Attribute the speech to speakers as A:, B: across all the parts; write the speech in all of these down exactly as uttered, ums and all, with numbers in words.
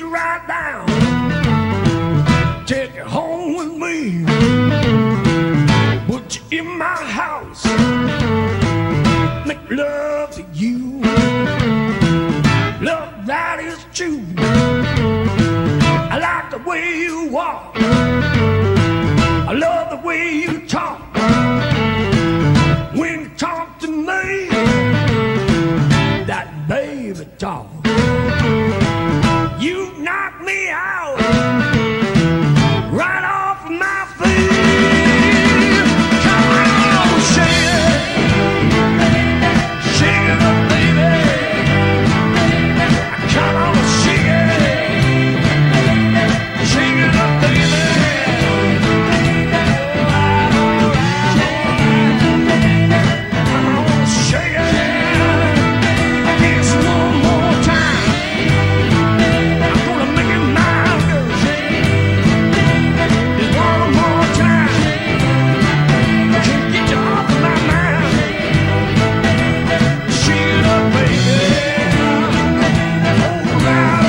A: you right down, take you home with me, put you in my house, make love to you. Love that is true. I like the way you walk, I love the way you talk. When you talk to me, that baby talk, you knock me out right off of my feet. Come on, shake it, shake it up, baby. Come on, shake it, shake it up, baby. Come on, shake it. Just one more time. I'm gonna make it mine, girl. Just one more time. I can't get you off of my mind. Shake it up, baby. All right,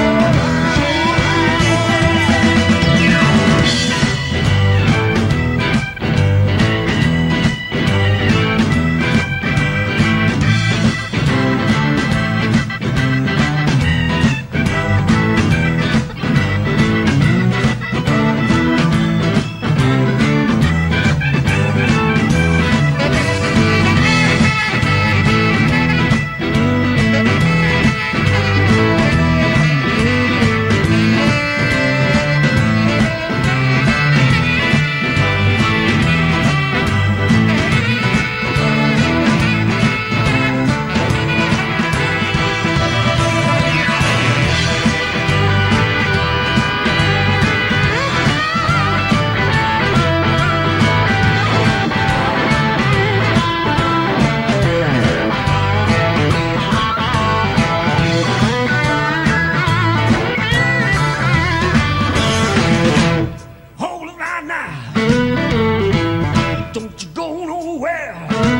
A: hold it right now. Don't you go nowhere.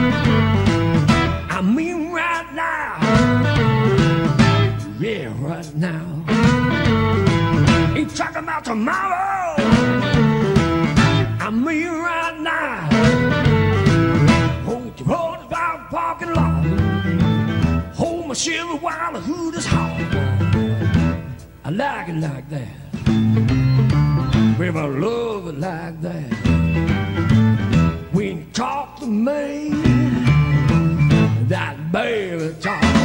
A: I mean right now. Yeah, right now. Ain't talking about tomorrow. I mean right now. Hold your horse by the parking lot. Hold my Chevy while the hood is hot. I like it like that. Baby, I love it like that. When you talk to me, that baby talk.